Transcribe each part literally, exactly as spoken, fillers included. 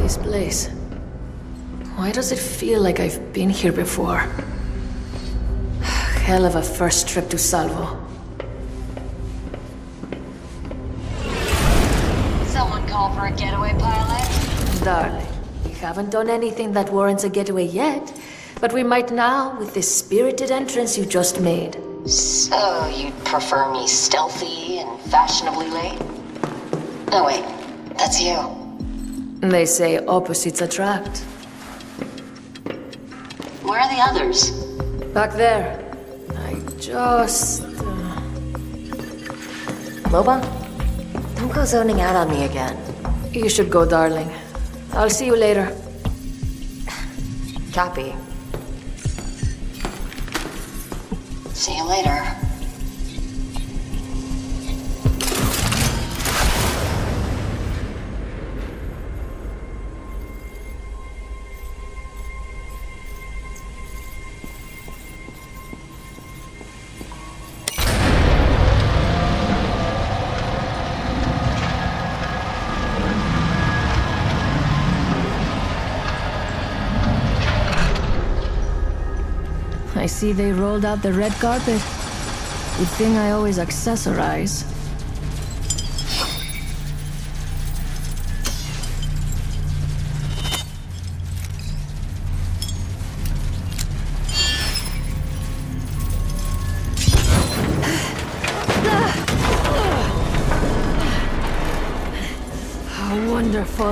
this place. Why does it feel like I've been here before? Hell of a first trip to Salvo. Someone call for a getaway pilot? Darling, we haven't done anything that warrants a getaway yet, but we might now with this spirited entrance you just made. So you'd prefer me stealthy and fashionably late? Oh wait, that's you. They say opposites attract. Where are the others? Back there. I just... Uh... Loba? Don't go zoning out on me again. You should go, darling. I'll see you later. Copy. See you later. I see they rolled out the red carpet. Good thing I always accessorize. How wonderful.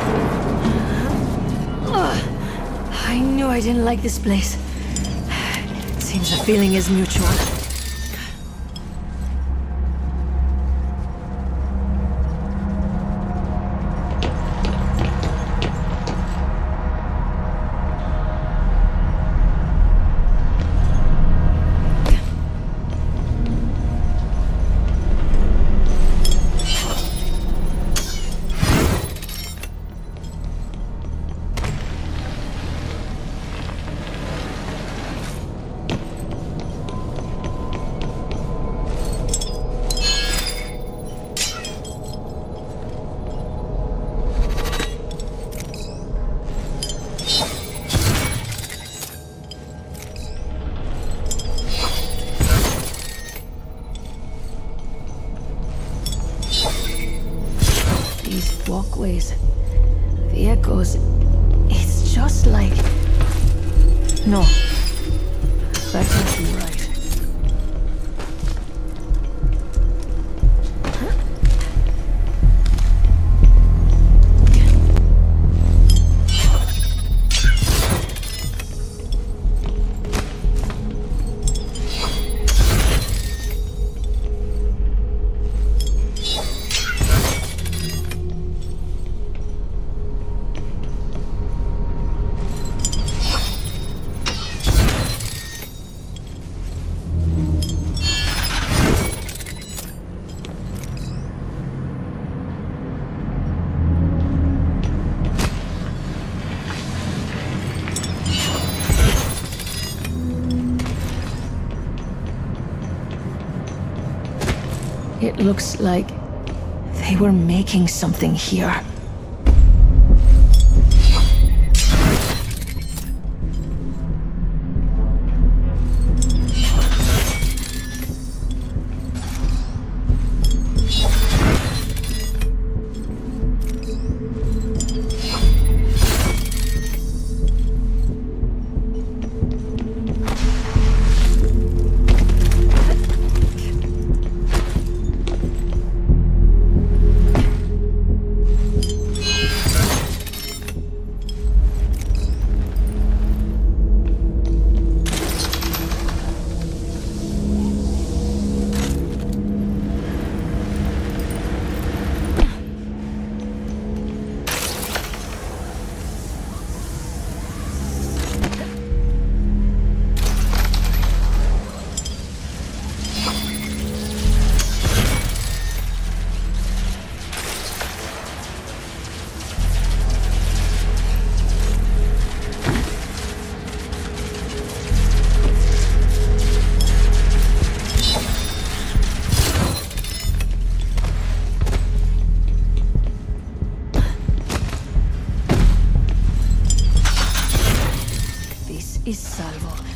I knew I didn't like this place. Seems the feeling is mutual. Walkways, the echoes, it's just like... No, that can't be right. It looks like they were making something here.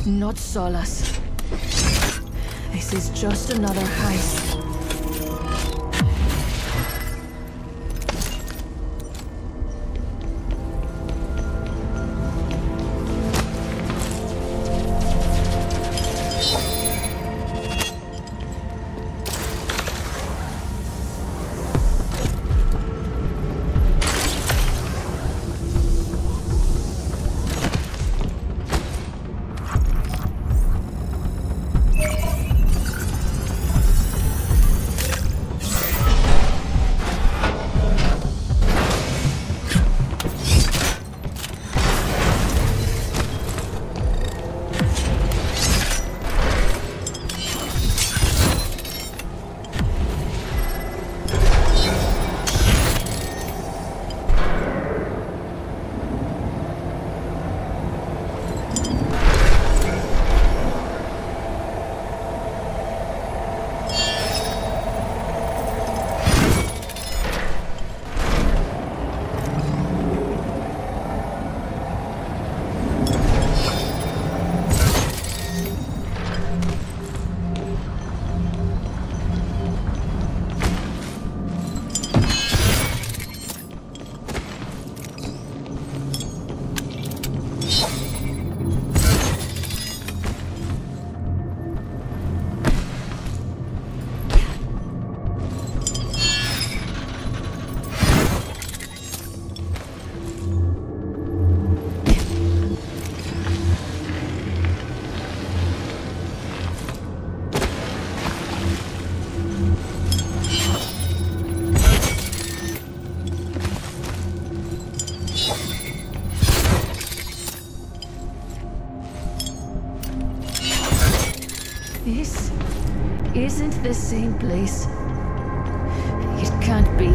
Not Solace. This is just another heist. This isn't the same place. It can't be.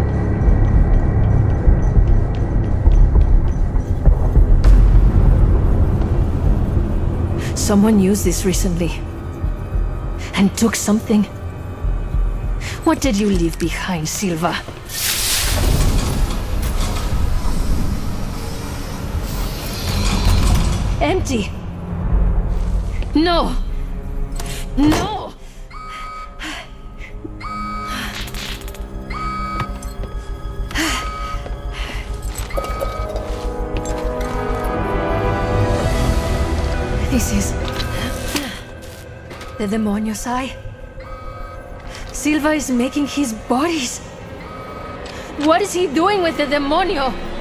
Someone used this recently and took something. What did you leave behind, Silva? Empty. No. No! This is... the demonio's eye. Silva is making his bodies. What is he doing with the demonio?